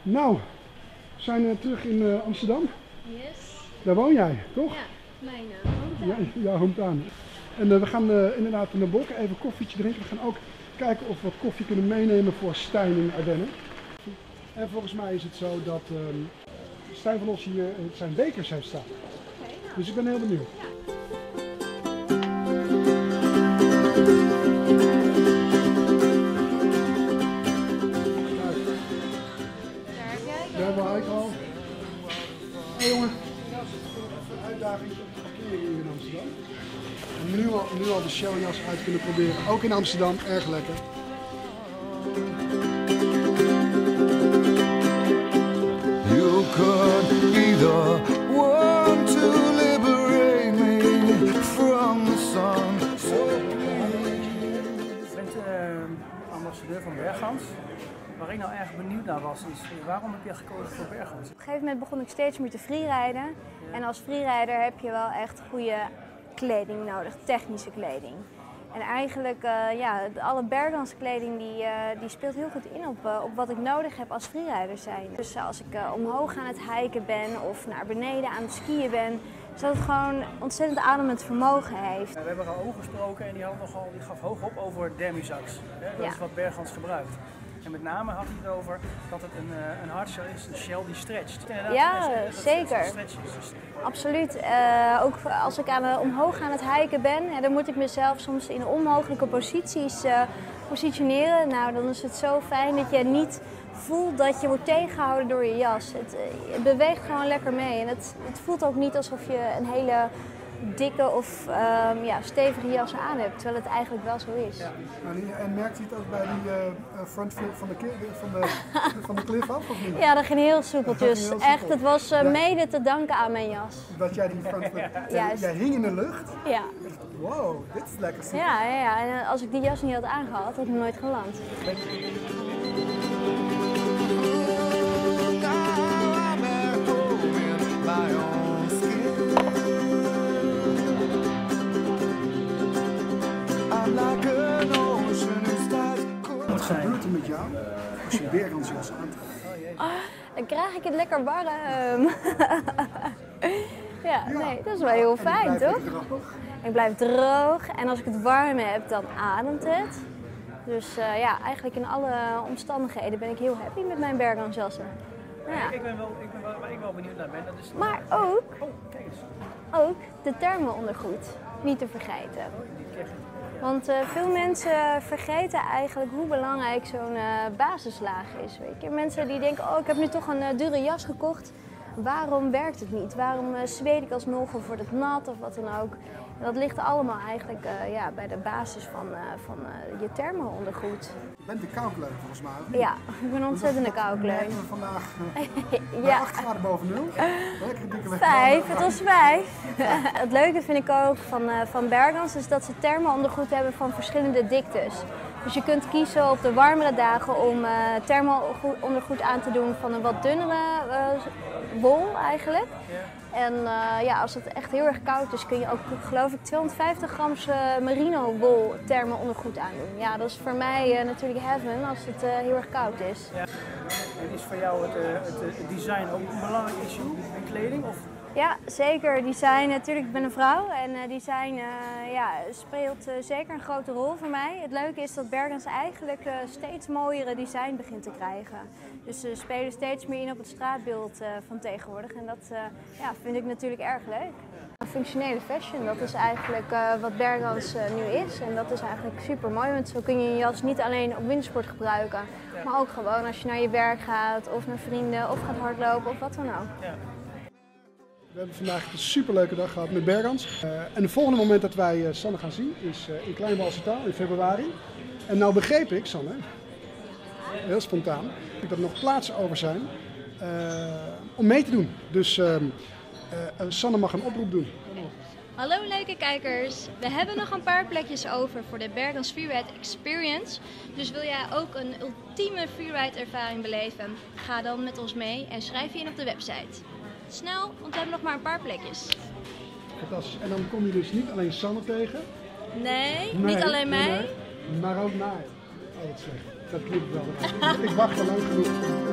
Nou, we zijn terug in Amsterdam. Yes. Daar woon jij, toch? Ja, mijn hometown. Ja, jouw hometown. En we gaan inderdaad naar Bokken even een koffietje drinken. We gaan ook kijken of we wat koffie kunnen meenemen voor Stijn in Ardennen. En volgens mij is het zo dat Stijn van Os hier zijn bekers heeft staan. Okay, nou. Dus ik ben heel benieuwd. Ja. Daar heb jij Daar hebben we eigenlijk al. Hé jongen, een uitdaging om te parkeren hier in Amsterdam. En nu al de showjas uit kunnen proberen. Ook in Amsterdam, erg lekker. You could either want to liberate me from the sun. Ik ben ambassadeur van Bergans. Waar ik nou erg benieuwd naar was, is waarom heb je gekozen voor Bergans? Op een gegeven moment begon ik steeds meer te freeriden. En als freerider heb je wel echt goede kleding nodig, technische kleding. En eigenlijk, alle Bergans kleding die speelt heel goed in op wat ik nodig heb als freerider zijn. Dus als ik omhoog aan het hiken ben of naar beneden aan het skiën ben, zodat het gewoon ontzettend ademend vermogen heeft. We hebben er al over gesproken en die gaf hoog op over Demisax. Dat is wat Bergans gebruikt. En met name had hij het over dat het een hardshell is, een shell die stretcht. Ja, zeker. Absoluut. Ook als ik omhoog aan het hiken ben, dan moet ik mezelf soms in onmogelijke posities positioneren. Nou, dan is het zo fijn dat je niet voelt dat je wordt tegengehouden door je jas. Het beweegt gewoon lekker mee en het voelt ook niet alsof je een hele dikke of stevige jas aan hebt, terwijl het eigenlijk wel zo is. Ja. En merkt u het ook bij die front flip van de cliff af, of niet? Ja, dat ging heel soepeltjes. Echt, het was mede te danken aan mijn jas. Dat jij die front flip... Jij hing in de lucht? Ja. Wow, dit is lekker soepel. Ja. En als ik die jas niet had aangehad, had ik nooit geland. Wat gebeurt er met jou als je Bergans jas aantrekt? Dan krijg ik het lekker warm. Nee, dat is wel heel fijn, toch? Ik blijf droog en als ik het warm heb, dan ademt het. Dus eigenlijk in alle omstandigheden ben ik heel happy met mijn Bergans jassen. Ja. Waar ik wel benieuwd naar ben, dat is... Maar ook, kijk eens. ook de thermo-ondergoed, niet te vergeten. Want veel mensen vergeten eigenlijk hoe belangrijk zo'n basislaag is. Weet je? Mensen die denken, ik heb nu toch een dure jas gekocht. Waarom werkt het niet? Waarom zweet ik alsnog of wordt het nat of wat dan ook? En dat ligt allemaal eigenlijk bij de basis van je thermo-ondergoed. Je bent een koukleun volgens mij, of niet? Ja, ik ben een ontzettende koukleun. We vandaag 8 graden boven nul. 5, het was 5. Het leuke vind ik ook van Bergans is dat ze thermo-ondergoed hebben van verschillende diktes. Dus je kunt kiezen op de warmere dagen om thermo-ondergoed aan te doen van een wat dunnere wol eigenlijk. En als het echt heel erg koud is kun je ook geloof ik 250 gram merino wol thermo-ondergoed aandoen. Ja, dat is voor mij natuurlijk heaven als het heel erg koud is. Ja. En is voor jou het design ook een belangrijk issue in kleding? Of? Ja, zeker. Design, natuurlijk, ik ben een vrouw en design speelt zeker een grote rol voor mij. Het leuke is dat Bergans eigenlijk steeds mooiere design begint te krijgen. Dus ze spelen steeds meer in op het straatbeeld van tegenwoordig en dat vind ik natuurlijk erg leuk. Functionele fashion, dat is eigenlijk wat Bergans nu is en dat is eigenlijk super mooi, want zo kun je je jas niet alleen op wintersport gebruiken, maar ook gewoon als je naar je werk gaat of naar vrienden of gaat hardlopen of wat dan ook. Ja. We hebben vandaag een superleuke dag gehad met Bergans. En het volgende moment dat wij Sanne gaan zien is in Kleinwalsertaal in februari. En nou begreep ik, Sanne, heel spontaan, dat er nog plaatsen over zijn om mee te doen. Dus Sanne mag een oproep doen. Hallo leuke kijkers, we hebben nog een paar plekjes over voor de Bergans Freeride Experience. Dus wil jij ook een ultieme freeride ervaring beleven? Ga dan met ons mee en schrijf je in op de website. Snel, want we hebben nog maar een paar plekjes. Fantastisch. En dan kom je dus niet alleen Sanne tegen. Nee, niet alleen mij. Maar ook mij. Oh, wat slecht. Dat klinkt wel. Ik wacht al lang genoeg.